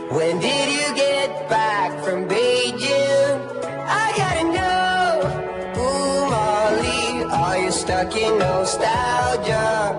When did you get back from Beijing? I gotta know. Ooh, Molly, are you stuck in nostalgia?